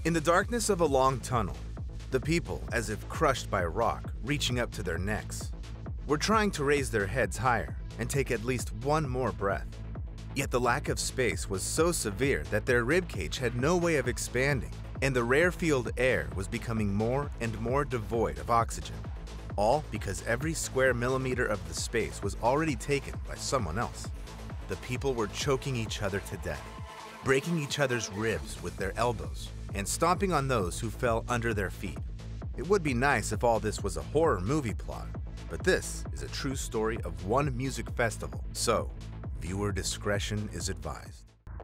In the darkness of a long tunnel, the people, as if crushed by a rock, reaching up to their necks, were trying to raise their heads higher and take at least one more breath. Yet the lack of space was so severe that their ribcage had no way of expanding, and the rarefied air was becoming more and more devoid of oxygen. All because every square millimeter of the space was already taken by someone else. The people were choking each other to death, breaking each other's ribs with their elbows, and stomping on those who fell under their feet. It would be nice if all this was a horror movie plot, but this is a true story of one music festival, so viewer discretion is advised.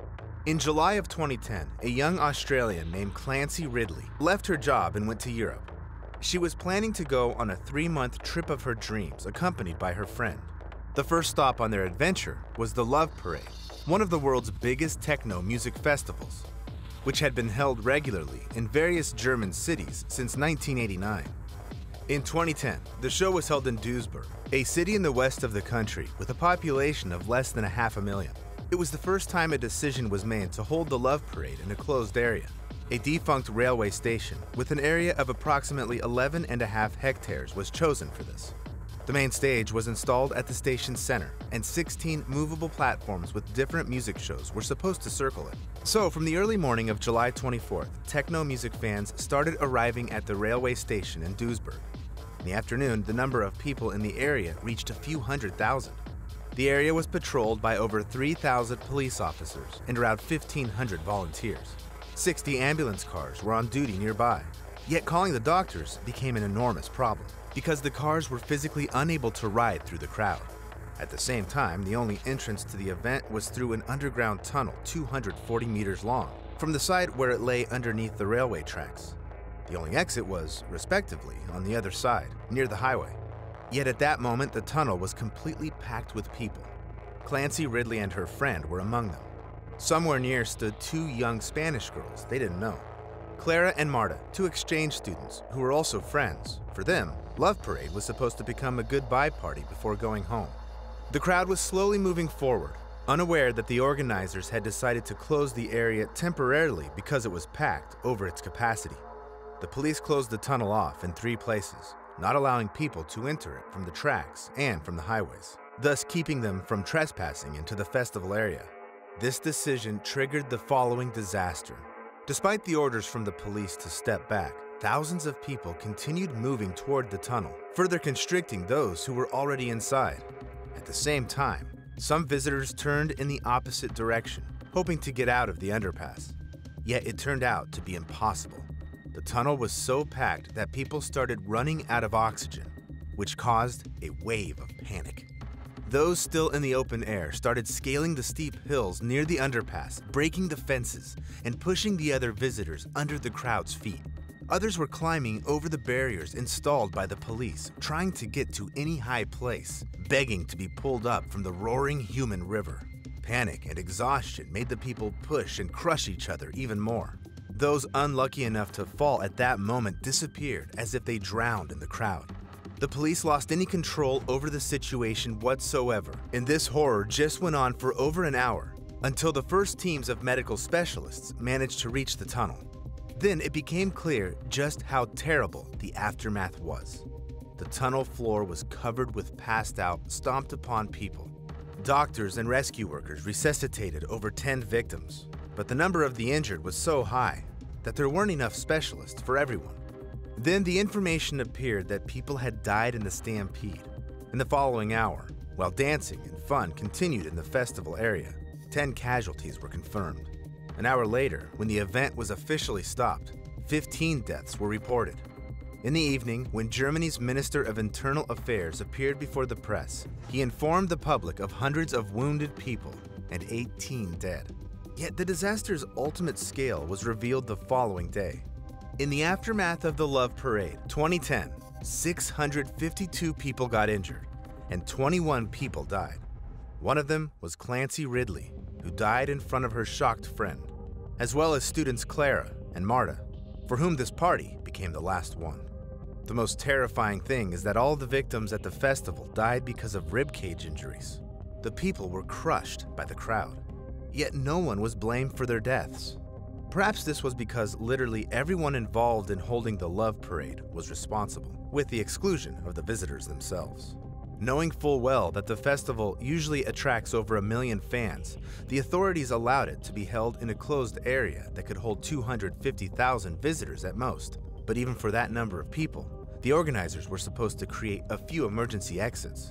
In July of 2010, a young Australian named Clancy Ridley left her job and went to Europe. She was planning to go on a 3-month trip of her dreams, accompanied by her friend. The first stop on their adventure was the Love Parade, one of the world's biggest techno music festivals, which had been held regularly in various German cities since 1989. In 2010, the show was held in Duisburg, a city in the west of the country with a population of less than 500,000. It was the first time a decision was made to hold the Love Parade in a closed area, a defunct railway station with an area of approximately 11.5 hectares was chosen for this. The main stage was installed at the station's center, and 16 movable platforms with different music shows were supposed to circle it. So, from the early morning of July 24th, techno music fans started arriving at the railway station in Duisburg. In the afternoon, the number of people in the area reached a few 100,000. The area was patrolled by over 3,000 police officers and around 1,500 volunteers. 60 ambulance cars were on duty nearby. Yet calling the doctors became an enormous problem, because the cars were physically unable to ride through the crowd. At the same time, the only entrance to the event was through an underground tunnel 240 meters long, from the site where it lay underneath the railway tracks. The only exit was, respectively, on the other side, near the highway. Yet at that moment, the tunnel was completely packed with people. Clancy Ridley and her friend were among them. Somewhere near stood 2 young Spanish girls they didn't know, Clara and Marta, 2 exchange students who were also friends. For them, Love Parade was supposed to become a goodbye party before going home. The crowd was slowly moving forward, unaware that the organizers had decided to close the area temporarily because it was packed over its capacity. The police closed the tunnel off in 3 places, not allowing people to enter it from the tracks and from the highways, thus keeping them from trespassing into the festival area. This decision triggered the following disaster. Despite the orders from the police to step back, thousands of people continued moving toward the tunnel, further constricting those who were already inside. At the same time, some visitors turned in the opposite direction, hoping to get out of the underpass. Yet it turned out to be impossible. The tunnel was so packed that people started running out of oxygen, which caused a wave of panic. Those still in the open air started scaling the steep hills near the underpass, breaking the fences, and pushing the other visitors under the crowd's feet. Others were climbing over the barriers installed by the police, trying to get to any high place, begging to be pulled up from the roaring human river. Panic and exhaustion made the people push and crush each other even more. Those unlucky enough to fall at that moment disappeared as if they drowned in the crowd. The police lost any control over the situation whatsoever, and this horror just went on for over an hour, until the first teams of medical specialists managed to reach the tunnel. Then it became clear just how terrible the aftermath was. The tunnel floor was covered with passed out, stomped upon people. Doctors and rescue workers resuscitated over 10 victims, but the number of the injured was so high that there weren't enough specialists for everyone. Then the information appeared that people had died in the Stampede. In the following hour, while dancing and fun continued in the festival area, 10 casualties were confirmed. An hour later, when the event was officially stopped, 15 deaths were reported. In the evening, when Germany's Minister of Internal Affairs appeared before the press, he informed the public of hundreds of wounded people and 18 dead. Yet the disaster's ultimate scale was revealed the following day. In the aftermath of the Love Parade 2010, 652 people got injured and 21 people died. One of them was Clancy Ridley, who died in front of her shocked friend, as well as students Clara and Marta, for whom this party became the last one. The most terrifying thing is that all the victims at the festival died because of ribcage injuries. The people were crushed by the crowd, yet no one was blamed for their deaths. Perhaps this was because literally everyone involved in holding the Love Parade was responsible, with the exclusion of the visitors themselves. Knowing full well that the festival usually attracts over 1 million fans, the authorities allowed it to be held in a closed area that could hold 250,000 visitors at most. But even for that number of people, the organizers were supposed to create a few emergency exits,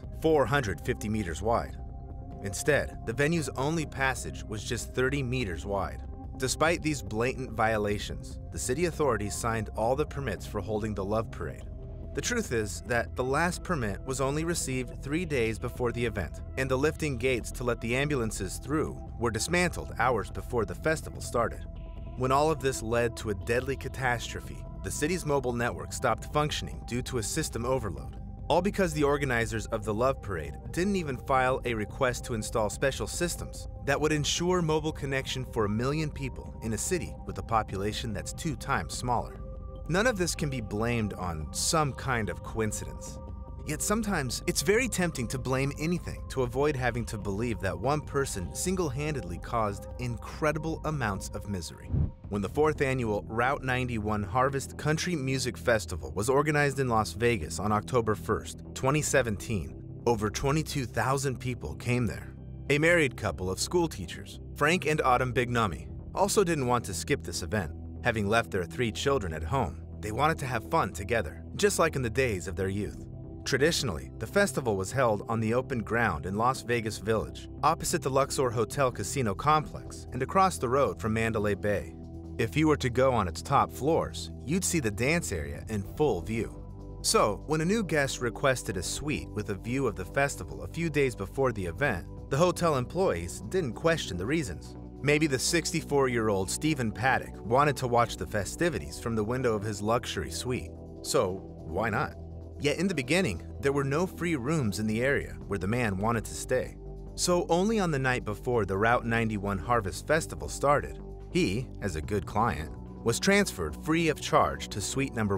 450 meters wide. Instead, the venue's only passage was just 30 meters wide. Despite these blatant violations, the city authorities signed all the permits for holding the Love Parade. The truth is that the last permit was only received 3 days before the event, and the lifting gates to let the ambulances through were dismantled hours before the festival started. When all of this led to a deadly catastrophe, the city's mobile network stopped functioning due to a system overload. All because the organizers of the Love Parade didn't even file a request to install special systems that would ensure mobile connection for 1 million people in a city with a population that's 2 times smaller. None of this can be blamed on some kind of coincidence. Yet sometimes it's very tempting to blame anything to avoid having to believe that one person single-handedly caused incredible amounts of misery. When the 4th annual Route 91 Harvest Country Music Festival was organized in Las Vegas on October 1st, 2017, over 22,000 people came there. A married couple of school teachers, Frank and Autumn Bignami, also didn't want to skip this event. Having left their 3 children at home, they wanted to have fun together, just like in the days of their youth. Traditionally, the festival was held on the open ground in Las Vegas Village, opposite the Luxor Hotel Casino Complex and across the road from Mandalay Bay. If you were to go on its top floors, you'd see the dance area in full view. So, when a new guest requested a suite with a view of the festival a few days before the event, the hotel employees didn't question the reasons. Maybe the 64-year-old Stephen Paddock wanted to watch the festivities from the window of his luxury suite. So, why not? Yet in the beginning, there were no free rooms in the area where the man wanted to stay. So only on the night before the Route 91 Harvest Festival started, he, as a good client, was transferred free of charge to suite number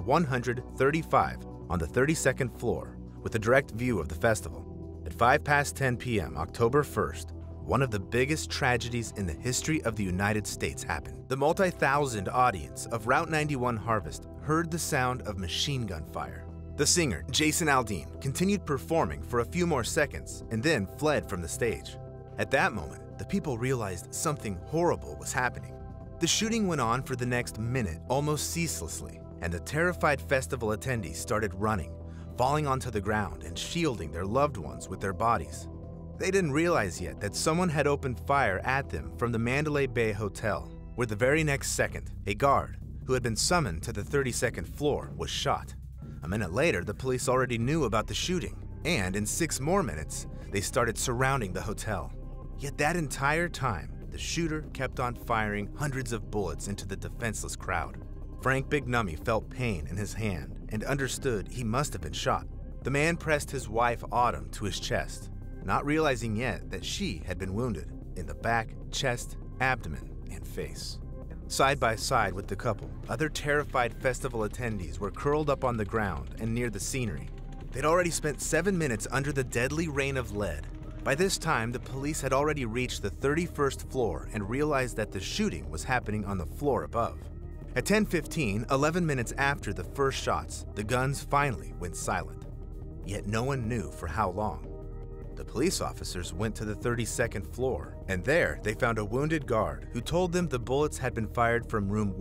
135 on the 32nd floor with a direct view of the festival. At 10 p.m. October 1st, one of the biggest tragedies in the history of the United States happened. The multi-thousand audience of Route 91 Harvest heard the sound of machine gun fire. The singer, Jason Aldean, continued performing for a few more seconds and then fled from the stage. At that moment, the people realized something horrible was happening. The shooting went on for the next minute almost ceaselessly, and the terrified festival attendees started running, falling onto the ground and shielding their loved ones with their bodies. They didn't realize yet that someone had opened fire at them from the Mandalay Bay Hotel, where the very next second, a guard, who had been summoned to the 32nd floor, was shot. A minute later, the police already knew about the shooting, and in 6 more minutes, they started surrounding the hotel. Yet that entire time, the shooter kept on firing hundreds of bullets into the defenseless crowd. Frank Bignami felt pain in his hand and understood he must have been shot. The man pressed his wife Autumn to his chest, not realizing yet that she had been wounded in the back, chest, abdomen, and face. Side by side with the couple, other terrified festival attendees were curled up on the ground and near the scenery. They'd already spent 7 minutes under the deadly rain of lead. By this time, the police had already reached the 31st floor and realized that the shooting was happening on the floor above. At 10:15, 11 minutes after the first shots, the guns finally went silent. Yet no one knew for how long. The police officers went to the 32nd floor, and there they found a wounded guard who told them the bullets had been fired from room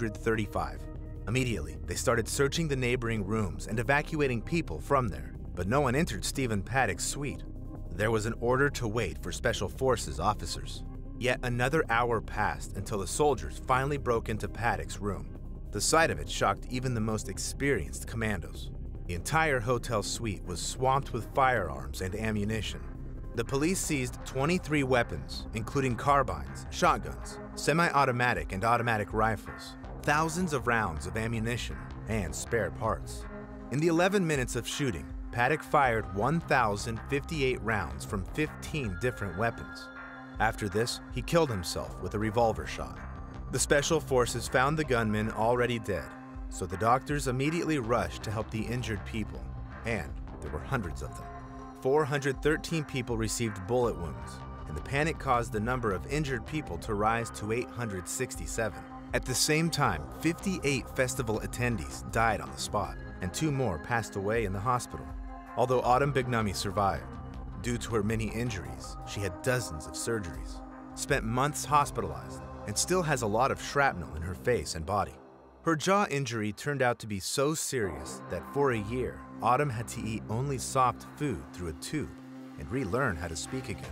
135. Immediately, they started searching the neighboring rooms and evacuating people from there, but no one entered Stephen Paddock's suite. There was an order to wait for Special Forces officers. Yet another hour passed until the soldiers finally broke into Paddock's room. The sight of it shocked even the most experienced commandos. The entire hotel suite was swamped with firearms and ammunition. The police seized 23 weapons, including carbines, shotguns, semi-automatic and automatic rifles, thousands of rounds of ammunition, and spare parts. In the 11 minutes of shooting, Paddock fired 1,058 rounds from 15 different weapons. After this, he killed himself with a revolver shot. The Special Forces found the gunman already dead, so the doctors immediately rushed to help the injured people, and there were hundreds of them. 413 people received bullet wounds, and the panic caused the number of injured people to rise to 867. At the same time, 58 festival attendees died on the spot, and 2 more passed away in the hospital. Although Autumn Bignami survived, due to her many injuries, she had dozens of surgeries, spent months hospitalized, and still has a lot of shrapnel in her face and body. Her jaw injury turned out to be so serious that for a year, Autumn had to eat only soft food through a tube and relearn how to speak again.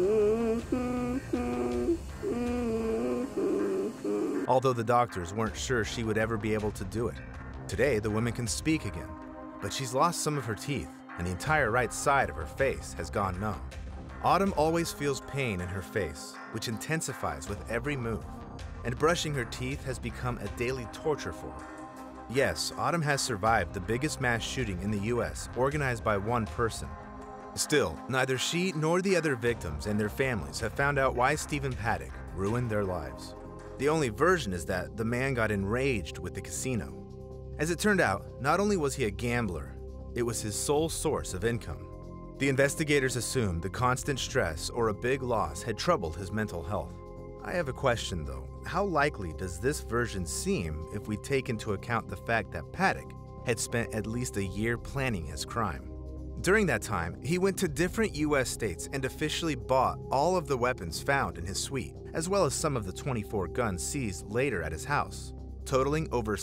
Although the doctors weren't sure she would ever be able to do it. Today, the woman can speak again, but she's lost some of her teeth, and the entire right side of her face has gone numb. Autumn always feels pain in her face, which intensifies with every move, and brushing her teeth has become a daily torture for her. Yes, Autumn has survived the biggest mass shooting in the US organized by one person. Still, neither she nor the other victims and their families have found out why Stephen Paddock ruined their lives. The only version is that the man got enraged with the casino. As it turned out, not only was he a gambler, it was his sole source of income. The investigators assumed the constant stress or a big loss had troubled his mental health. I have a question though. How likely does this version seem if we take into account the fact that Paddock had spent at least a year planning his crime? During that time, he went to different US states and officially bought all of the weapons found in his suite, as well as some of the 24 guns seized later at his house, totaling over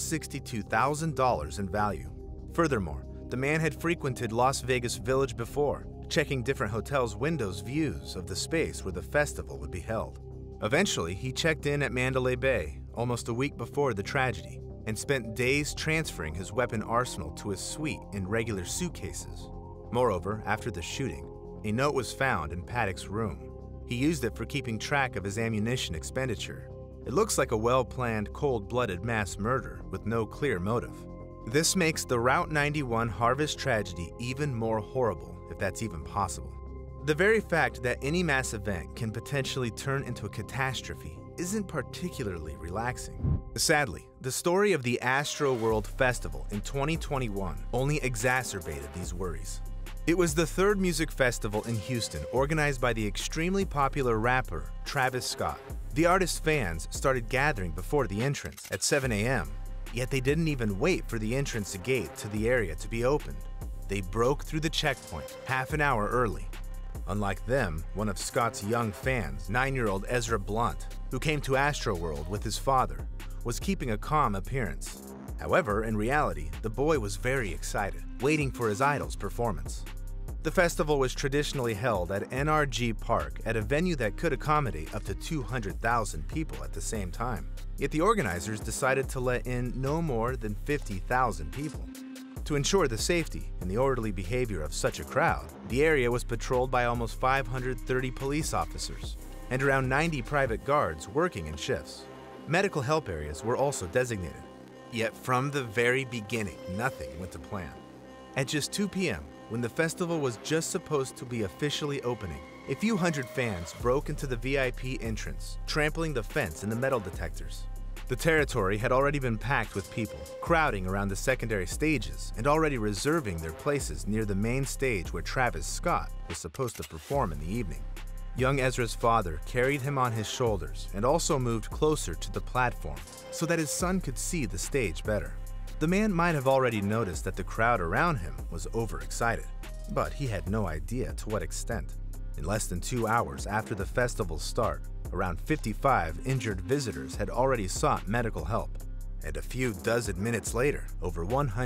$62,000 in value. Furthermore, the man had frequented Las Vegas Village before, checking different hotels' windows' views of the space where the festival would be held. Eventually, he checked in at Mandalay Bay almost a week before the tragedy and spent days transferring his weapon arsenal to his suite in regular suitcases. Moreover, after the shooting, a note was found in Paddock's room. He used it for keeping track of his ammunition expenditure. It looks like a well-planned, cold-blooded mass murder with no clear motive. This makes the Route 91 Harvest tragedy even more horrible, if that's even possible. The very fact that any mass event can potentially turn into a catastrophe isn't particularly relaxing. Sadly, the story of the Astroworld Festival in 2021 only exacerbated these worries. It was the third music festival in Houston organized by the extremely popular rapper Travis Scott. The artist's fans started gathering before the entrance at 7 a.m., yet they didn't even wait for the entrance gate to the area to be opened. They broke through the checkpoint half an hour early. Unlike them, one of Scott's young fans, 9-year-old Ezra Blunt, who came to Astroworld with his father, was keeping a calm appearance. However, in reality, the boy was very excited, waiting for his idol's performance. The festival was traditionally held at NRG Park at a venue that could accommodate up to 200,000 people at the same time. Yet the organizers decided to let in no more than 50,000 people. To ensure the safety and the orderly behavior of such a crowd, the area was patrolled by almost 530 police officers and around 90 private guards working in shifts. Medical help areas were also designated. Yet from the very beginning, nothing went to plan. At just 2 p.m., when the festival was just supposed to be officially opening, a few hundred fans broke into the VIP entrance, trampling the fence and the metal detectors. The territory had already been packed with people, crowding around the secondary stages and already reserving their places near the main stage where Travis Scott was supposed to perform in the evening. Young Ezra's father carried him on his shoulders and also moved closer to the platform so that his son could see the stage better. The man might have already noticed that the crowd around him was overexcited, but he had no idea to what extent. In less than 2 hours after the festival's start, around 55 injured visitors had already sought medical help. And a few dozen minutes later, over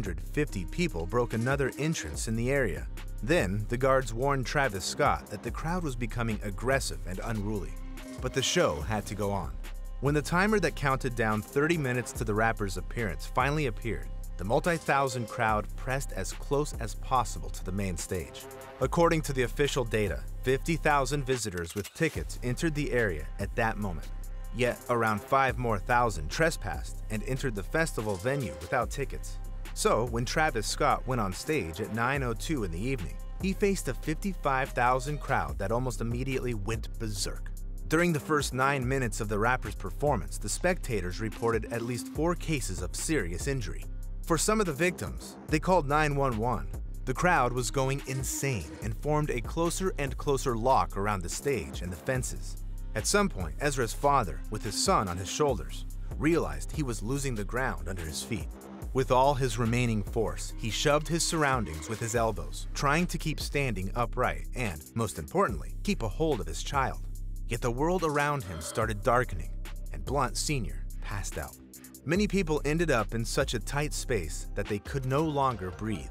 150 people broke another entrance in the area. Then, the guards warned Travis Scott that the crowd was becoming aggressive and unruly. But the show had to go on. When the timer that counted down 30 minutes to the rapper's appearance finally appeared, the multi-thousand crowd pressed as close as possible to the main stage. According to the official data, 50,000 visitors with tickets entered the area at that moment. Yet, around 5,000 more trespassed and entered the festival venue without tickets. So, when Travis Scott went on stage at 9:02 in the evening, he faced a 55,000 crowd that almost immediately went berserk. During the first 9 minutes of the rapper's performance, the spectators reported at least 4 cases of serious injury. For some of the victims, they called 911. The crowd was going insane and formed a closer and closer lock around the stage and the fences. At some point, Ezra's father, with his son on his shoulders, realized he was losing the ground under his feet. With all his remaining force, he shoved his surroundings with his elbows, trying to keep standing upright and, most importantly, keep a hold of his child. Yet the world around him started darkening, and Blunt Sr. passed out. Many people ended up in such a tight space that they could no longer breathe.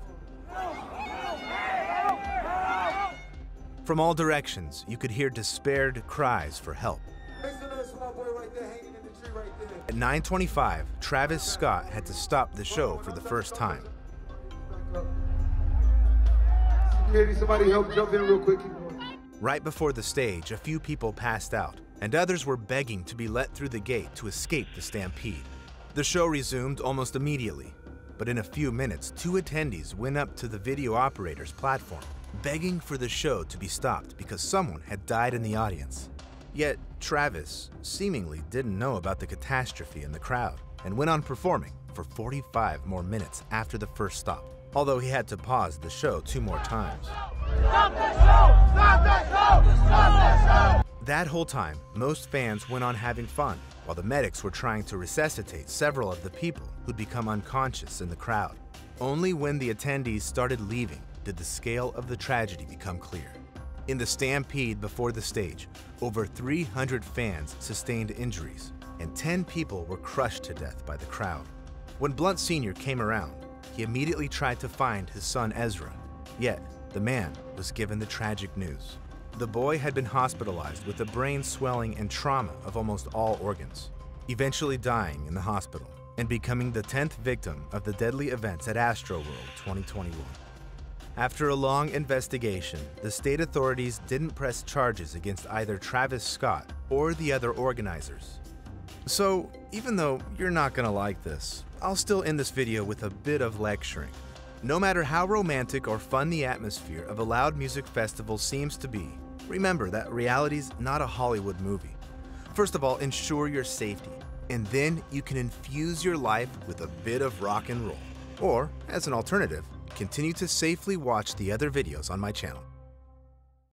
From all directions, you could hear despaired cries for help. At 9:25, Travis Scott had to stop the show for the first time. Somebody help jump in real quick. Right before the stage, a few people passed out, and others were begging to be let through the gate to escape the stampede. The show resumed almost immediately, but in a few minutes, 2 attendees went up to the video operator's platform, begging for the show to be stopped because someone had died in the audience. Yet Travis seemingly didn't know about the catastrophe in the crowd and went on performing for 45 more minutes after the first stop, although he had to pause the show 2 more times. Stop the show! Stop the show! Stop the show! That whole time, most fans went on having fun, while the medics were trying to resuscitate several of the people who'd become unconscious in the crowd. Only when the attendees started leaving did the scale of the tragedy become clear. In the stampede before the stage, over 300 fans sustained injuries, and 10 people were crushed to death by the crowd. When Blunt Sr. came around, he immediately tried to find his son Ezra. Yet, the man was given the tragic news. The boy had been hospitalized with a brain swelling and trauma of almost all organs, eventually dying in the hospital and becoming the 10th victim of the deadly events at Astroworld 2021. After a long investigation, the state authorities didn't press charges against either Travis Scott or the other organizers. So, even though you're not gonna like this, I'll still end this video with a bit of lecturing. No matter how romantic or fun the atmosphere of a loud music festival seems to be, remember that reality's not a Hollywood movie. First of all, ensure your safety, and then you can infuse your life with a bit of rock and roll. Or, as an alternative, continue to safely watch the other videos on my channel.